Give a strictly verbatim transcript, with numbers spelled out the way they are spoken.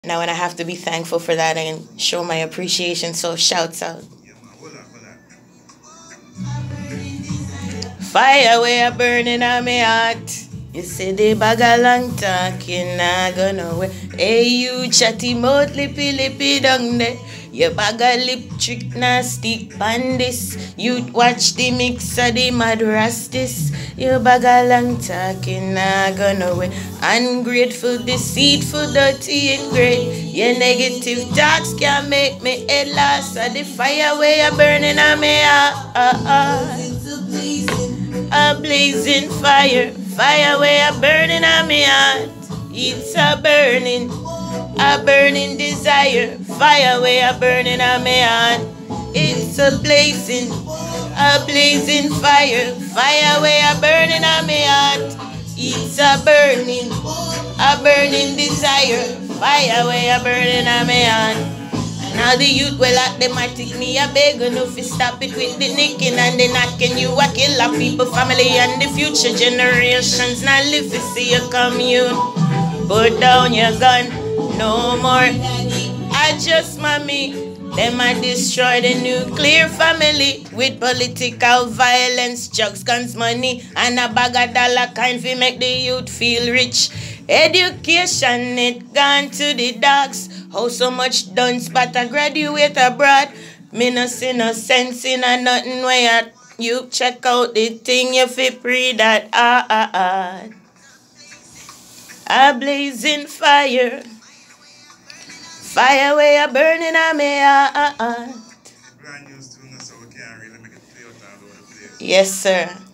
Now, and I have to be thankful for that and show my appreciation. So, shouts out. Fire we are burning on my heart. You say the bag a long talk, you not gonna wait. Hey, you chatty mouth, lippy lippy down there. Your bag a lip trick nasty pandis. You watch the mix of the mad rastis. Your bag a long talk, you not gonna wait. Ungrateful, deceitful, dirty and grey. Your negative thoughts can make me head lost. Of the fire we are burning on my heart. A blazing fire, fire where a burning on me heart. It's a burning, a burning desire, fire where a burning on me heart. It's a blazing, a blazing fire, fire where a burning on me heart. It's a burning, a burning desire, fire where a burning on me heart. Now the youth well at them I take me a beg enough to stop it with the nicking and the knocking. You a killer people, family and the future generations. Now live to see you come you. Put down your gun, no more. I just mommy. Them I destroy the nuclear family with political violence, drugs, guns, money, and a bag of dollar kind fi make the youth feel rich. Education it gone to the dogs. How so much done spot a graduate abroad? Me no see no sense in a nothing where you check out the thing you fi pre that ah ah ah. A blazing fire. Fire where you burning on me heart. Yes, sir.